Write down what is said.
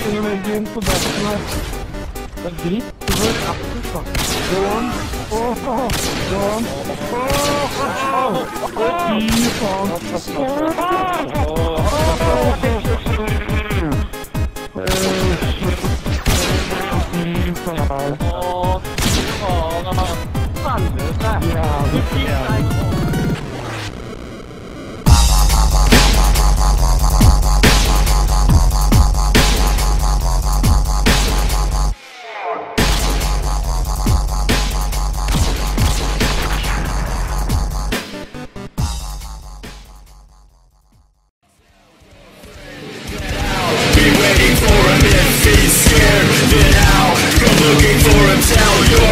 Kunne legge inn på dassen her. Det er dritt. Det var rappet, da. Gåen. Gåen. Fy faen. Looking for him, tell your